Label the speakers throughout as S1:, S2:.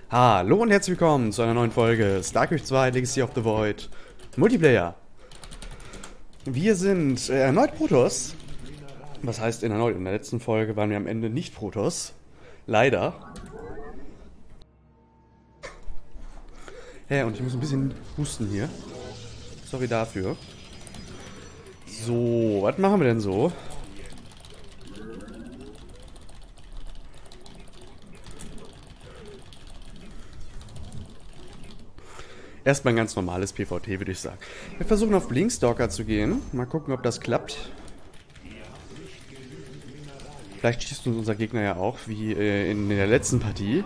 S1: Hallo und herzlich willkommen zu einer neuen Folge StarCraft 2 Legacy of the Void Multiplayer. Wir sind erneut Protoss. Was heißt erneut? In der letzten Folge waren wir am Ende nicht Protoss. Leider. Und ich muss ein bisschen husten hier. Sorry dafür. So, was machen wir denn so? Erstmal ein ganz normales PvT, würde ich sagen. Wir versuchen auf Blinkstalker zu gehen. Mal gucken, ob das klappt. Vielleicht schießt uns unser Gegner ja auch, wie in der letzten Partie.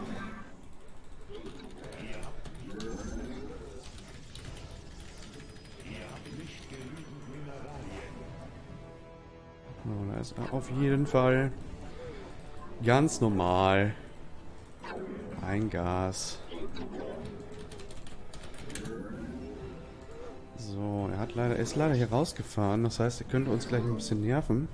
S1: So, da ist er auf jeden Fall ganz normal ein Gas. So, er ist leider hier rausgefahren. Das heißt, er könnte uns gleich ein bisschen nerven.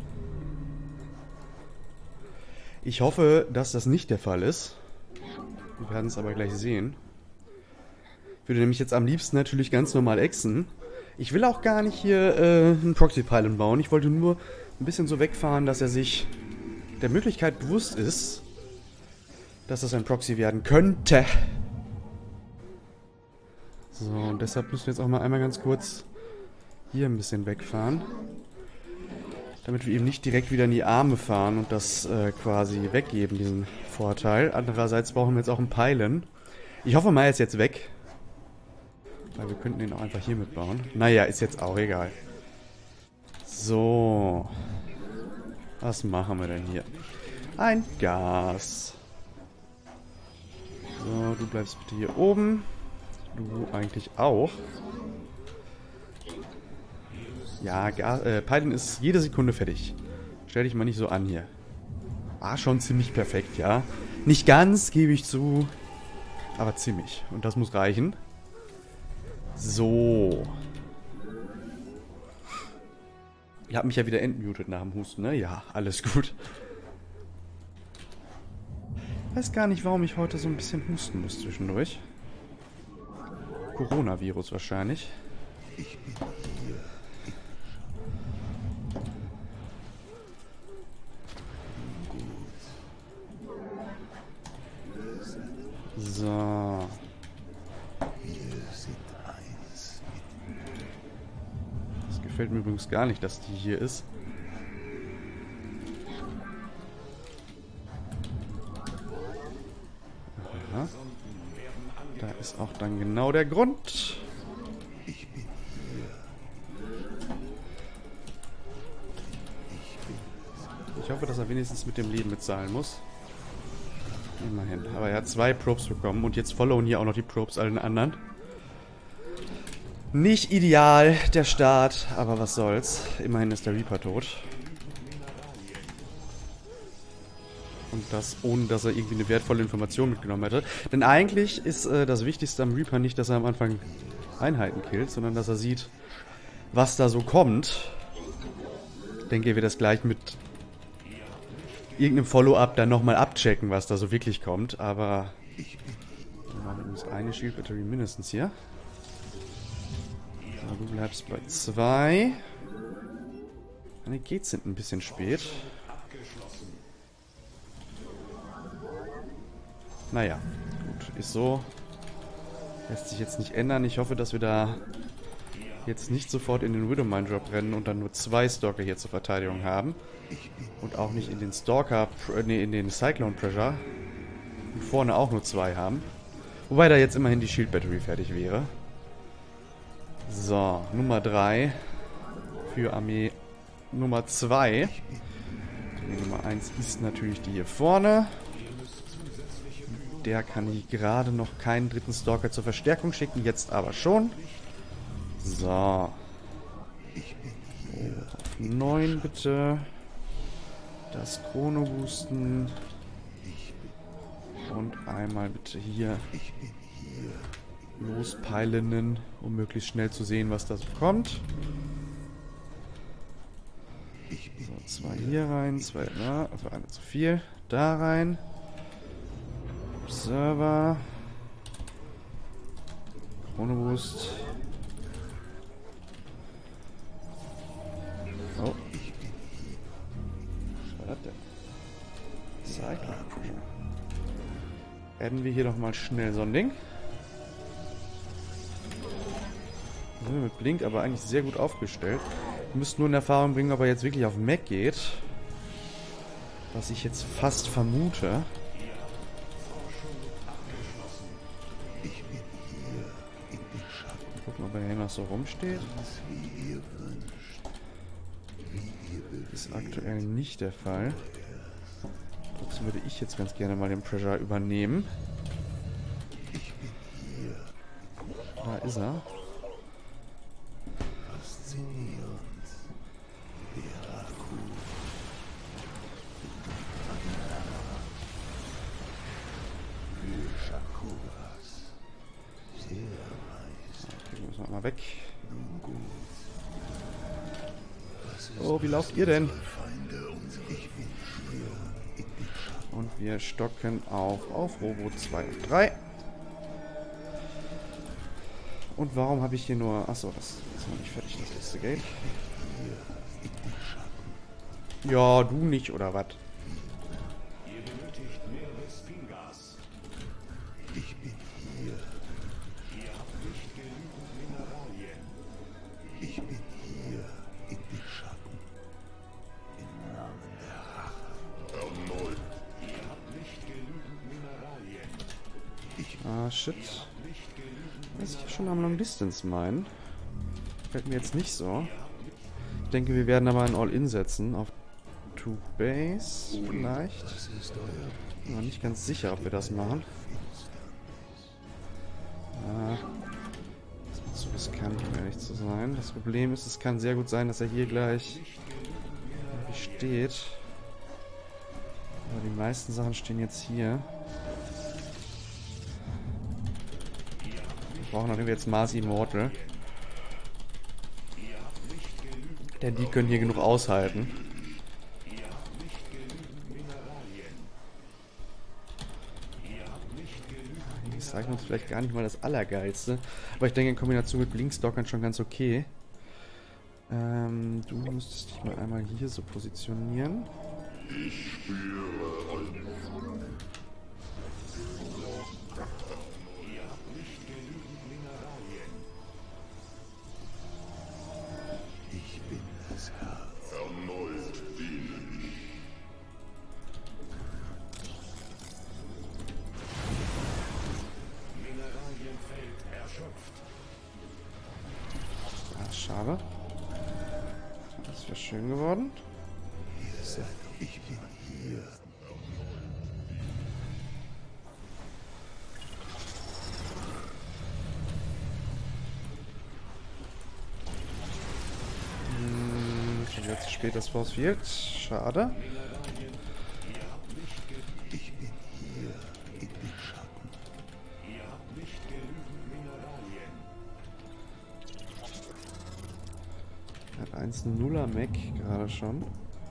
S1: Ich hoffe, dass das nicht der Fall ist. Wir werden es aber gleich sehen. Ich würde nämlich jetzt am liebsten natürlich ganz normal exen. Ich will auch gar nicht hier einen Proxy-Pylon bauen. Ich wollte nur ein bisschen so wegfahren, dass er sich der Möglichkeit bewusst ist, dass das ein Proxy werden könnte. So, und deshalb müssen wir jetzt auch mal einmal ganz kurz hier ein bisschen wegfahren. Damit wir ihm nicht direkt wieder in die Arme fahren und das quasi weggeben, diesen Vorteil. Andererseits brauchen wir jetzt auch einen Pylon. Ich hoffe mal, er ist jetzt weg. Weil wir könnten ihn auch einfach hier mitbauen. Naja, ist jetzt auch egal. So. Was machen wir denn hier? Ein Gas. So, du bleibst bitte hier oben. Du eigentlich auch. Ja, Pylon ist jede Sekunde fertig. Stell dich mal nicht so an hier. War schon ziemlich perfekt, ja. Nicht ganz, gebe ich zu. Aber ziemlich. Und das muss reichen. So. Ich habe mich ja wieder entmutet nach dem Husten, ne? Ja, alles gut. Weiß gar nicht, warum ich heute so ein bisschen husten muss zwischendurch. Coronavirus wahrscheinlich.
S2: Ich bin hier.
S1: So. Das gefällt mir übrigens gar nicht, dass die hier ist. Aha. Da ist auch dann genau der Grund. Ich hoffe, dass er wenigstens mit dem Leben bezahlen muss. Immerhin. Aber er hat 2 Probes bekommen und jetzt followen hier auch noch die Probes allen anderen. Nicht ideal, der Start, aber was soll's. Immerhin ist der Reaper tot. Und das, ohne dass er irgendwie eine wertvolle Information mitgenommen hätte. Denn eigentlich ist das Wichtigste am Reaper nicht, dass er am Anfang Einheiten killt, sondern dass er sieht, was da so kommt. Ich denke, er wird das gleich mit irgendeinem Follow-up dann nochmal abchecken, was da so wirklich kommt. Aber wir haben übrigens eine Shield Battery mindestens hier. So, du bleibst bei 2. Meine Gates sind ein bisschen spät. Naja, gut, ist so. Lässt sich jetzt nicht ändern. Ich hoffe, dass wir da jetzt nicht sofort in den Widowmine Drop rennen und dann nur 2 Stalker hier zur Verteidigung haben. Und auch nicht in den in den Cyclone Pressure. Und vorne auch nur 2 haben. Wobei da jetzt immerhin die Shield Battery fertig wäre. So, Nummer 3 für Armee Nummer 2. Die Nummer 1 ist natürlich die hier vorne. Der kann ich gerade noch keinen dritten Stalker zur Verstärkung schicken, jetzt aber schon. So. Auf 9 bitte. Das Chrono boosten. Und einmal bitte hier lospylenen, um möglichst schnell zu sehen, was da so kommt. So, 2 hier rein, 2 da, also eine zu viel. Da rein. Observer. Chrono Boost. Oh. Was war das denn? Cyclone Pressure. Adden wir hier doch mal schnell so ein Ding. Sind wir mit Blink aber eigentlich sehr gut aufgestellt. Wir müssen nur in Erfahrung bringen, ob er jetzt wirklich auf Mech geht. Was ich jetzt fast vermute. Gucken, ob er hier noch so rumsteht. Ist aktuell nicht der Fall. Trotzdem würde ich jetzt ganz gerne mal den Pressure übernehmen. Da ist er. Okay, müssen wir mal weg. Oh, wie lauft ihr denn? Und wir stocken auf Robo 2 und 3. Und warum habe ich hier nur... Achso, das ist noch nicht fertig, das letzte Gate. Ja, du nicht, oder was?
S3: Ihr benötigt mehr Spingas.
S2: Ich bin hier.
S3: Ihr habt nicht genügend Mineralien.
S2: Ich bin hier in den Schatten. Im Namen der Rache. Erneut.
S3: Ihr habt nicht genügend Mineralien.
S1: Ah, shit. Was ich schon am Long Distance meinen. Fällt mir jetzt nicht so. Ich denke, wir werden aber ein All-In setzen auf To Base vielleicht.
S2: Das ist euer.
S1: Bin noch nicht ganz sicher, ob wir das machen. Ja, das ist zu riskant, um ehrlich zu sein. Das Problem ist, es kann sehr gut sein, dass er hier gleich irgendwie steht. Aber die meisten Sachen stehen jetzt hier. Wir brauchen dann jetzt Mars Immortal. Denn die können hier genug aushalten. Die zeigen uns vielleicht gar nicht mal das Allergeilste. Aber ich denke, in Kombination mit Blinkstockern schon ganz okay. Du müsstest dich mal einmal hier so positionieren.
S2: Ich bin das Herz.
S4: Erneut dienen.
S3: Mineralienfeld erschöpft.
S1: Ah, schade. Das wäre schön geworden.
S2: Ihr seid. Ich bin hier.
S1: Schon wieder zu spät das Force Field. Schade.
S2: Ich bin hier in den Schatten.
S3: Ihr habt nicht genügend Mineralien.
S1: Er hat 1-0er Mac gerade schon.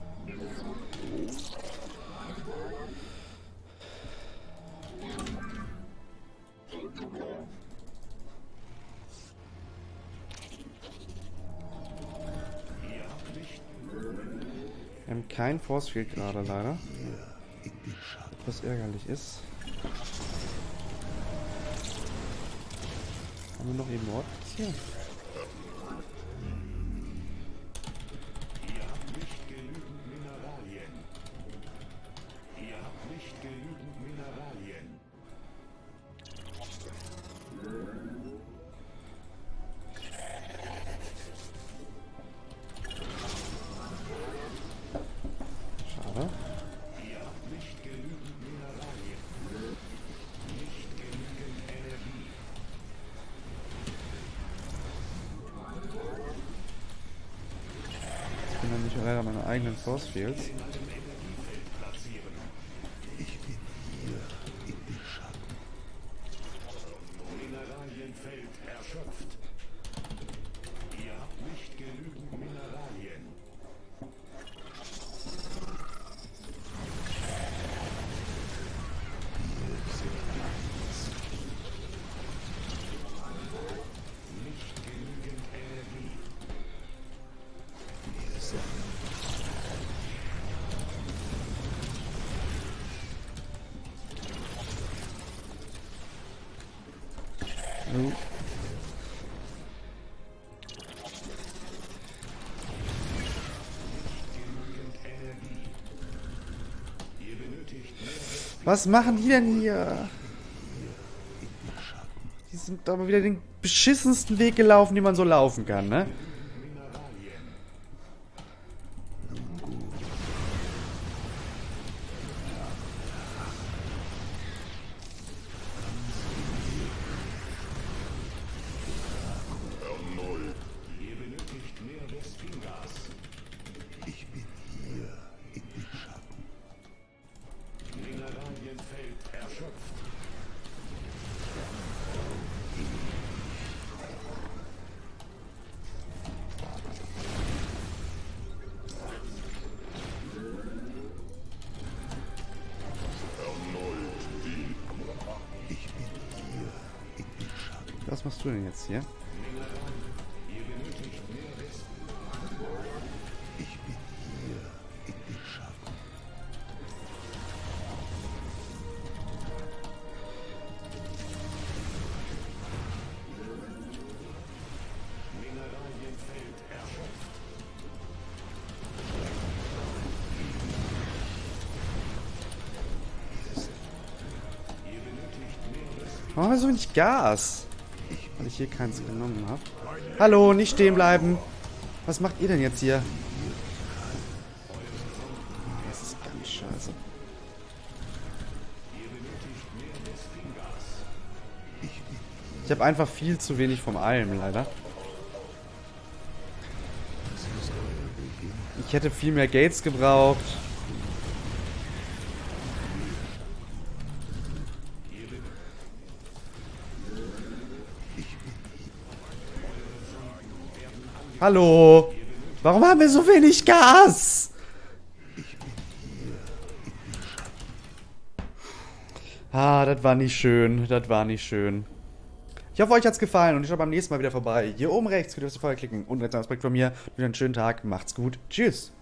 S1: Wir haben kein Force Field gerade leider.
S2: In den Schatten.
S1: Was ärgerlich ist. Haben wir noch eben Ort hier?
S3: Ihr habt nicht genügend Mineralien. Ihr habt nicht genügend Mineralien.
S1: Schade.
S3: Ihr habt nicht genügend Mineralien. Nicht genügend Energie.
S1: Ich bin dann nicht leider meine eigenen Force Fields.
S3: In einem Energiefeld platzieren.
S2: Ich bin hier in den Schatten.
S3: Mineralienfeld erschöpft. Ihr habt nicht genügend Mineralien.
S2: Hier sind
S1: Oh. Was machen die denn hier? Die sind aber wieder den beschissensten Weg gelaufen, den man so laufen kann, ne?
S3: Ihr benötigt mehr Vespingas.
S2: Ich bin hier in den Schatten.
S3: Mineralienfeld erschöpft.
S2: Ich bin hier in den Schatten.
S1: Was machst du denn jetzt hier?
S3: Ihr benötigt mehr Vespingas.
S2: Ich bin hier in den Schatten.
S3: Mineralienfeld erschöpft. Ihr benötigt mehr Vespingas.
S1: Warum haben wir so wenig Gas? Weil ich hier keins genommen habe. Hallo, nicht stehen bleiben. Was macht ihr denn jetzt hier? Das ist ganz scheiße. Ich habe einfach viel zu wenig vom allem, leider. Ich hätte viel mehr Gates gebraucht. Hallo? Warum haben wir so wenig Gas? Ah, das war nicht schön. Das war nicht schön. Ich hoffe, euch hat's gefallen und ich schaue beim nächsten Mal wieder vorbei. Hier oben rechts könnt ihr auf das Feuer klicken. Und jetzt ein Aspekt von mir. Wieder einen schönen Tag. Macht's gut. Tschüss.